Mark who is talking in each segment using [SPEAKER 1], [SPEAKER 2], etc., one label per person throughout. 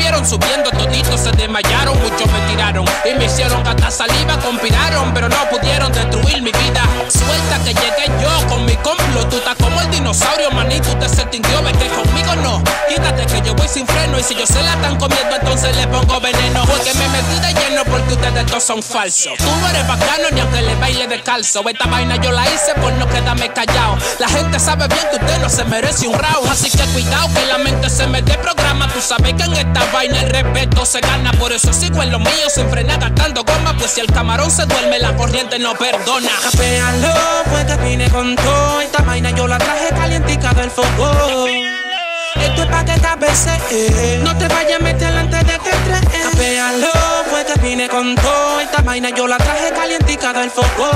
[SPEAKER 1] vieron subiendo toditos se desmayaron. Muchos me tiraron y me hicieron gastar saliva, conspiraron, pero no pudieron destruir mi vida. Suelta que llegué yo con mi complot. Tú estás como el dinosaurio, manito, usted se extinguió, ve que conmigo no. Quítate que yo voy sin freno y si yo se la están comiendo entonces le pongo veneno. Porque me metí de lleno porque ustedes todos son falsos. Tú no eres bacano ni aunque le baile descalzo. Esta vaina yo la hice por no quedarme callado. La gente sabe bien que usted no se merece un round, así que cuidado que la mente se me desprograma. Tú sabes que en esta vaina el respeto se gana. Por eso sigo en lo mío sin frenar gastando goma. Pues si el camarón se duerme la corriente no perdona.
[SPEAKER 2] Capéalo, fue que vine con todo. Esta vaina yo la traje calientica del foco. Esto es pa' que cabece, no te vayas a meter antes de que trae. Capéalo, fue que vine con todo. Esta vaina yo la traje calientica del foco.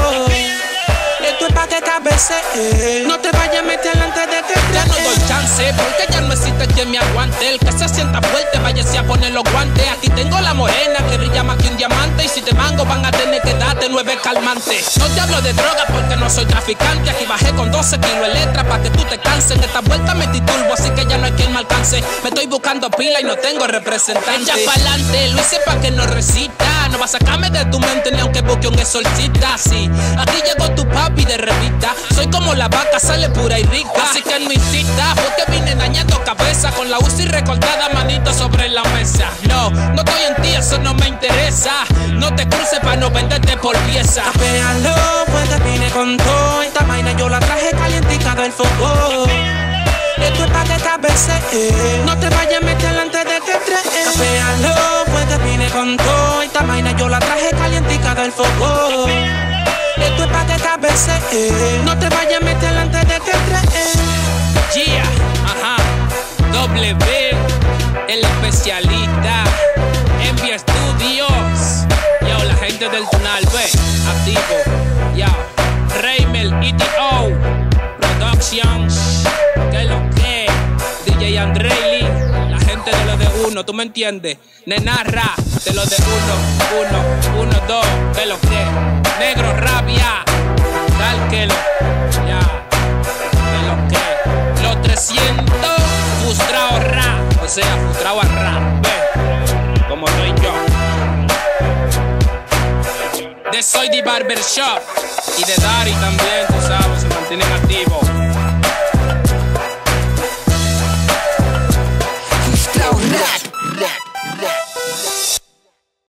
[SPEAKER 2] Esto es pa' que cabece, no te vayas a meter antes de que trae.
[SPEAKER 1] Ya no doy chance, porque ya no existe quien me aguante. El que se sienta fuerte, váyase a poner los guantes. Aquí tengo la morena que brilla más que un diamante. Y si te mango van a tener que darte 9 calmantes. No te hablo de droga porque no soy traficante. Aquí bajé con 12 kilos de letra pa' que tú te canses. En esta vuelta me turbo, así que ya no hay quien me alcance. Me estoy buscando pila y no tengo representante. Ya pa'lante, lo hice pa' que no resista. No va a sacarme de tu mente ni aunque busque un exorcista. Sí, aquí llegó tu papi de revista. Soy como la vaca, sale pura y rica. Así que no insista, porque vine dañando cabeza. Con la UCI recortada, manito sobre la mesa. No, no estoy en ti, eso no me interesa. No te cruces pa' no venderte por pieza.
[SPEAKER 2] Capéalo, fue que vine con todo. Esta vaina yo la traje calientica del foco. Esto es pa' que cabece, no te vayas a meter antes de que trae. Capéalo, fue que vine con todo. Esta vaina yo la traje calientica del foco. Esto es pa' que cabece, no te vayas a meter antes de que trae.
[SPEAKER 1] Yeah, ajá, W, el especialista, Envy Studios. Yo, la gente del Tunal, ve, activo. Yo, Raymel, ETO, Productions, que lo que, DJ Andrei, la gente de lo de uno, ¿tú me entiendes? Nenarra, de lo de uno, 2, que lo que, Negro Rabia, tal que lo, ya, que lo que, los 300, frustrado rap, o sea, frustrado a rap, ve, como soy yo. De Soy de Barbershop y de Dari también, tú sabes, se mantienen activos.